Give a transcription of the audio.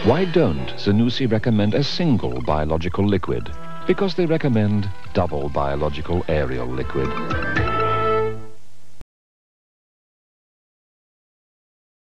Why don't Zanussi recommend a single biological liquid? Because they recommend double biological Ariel liquid.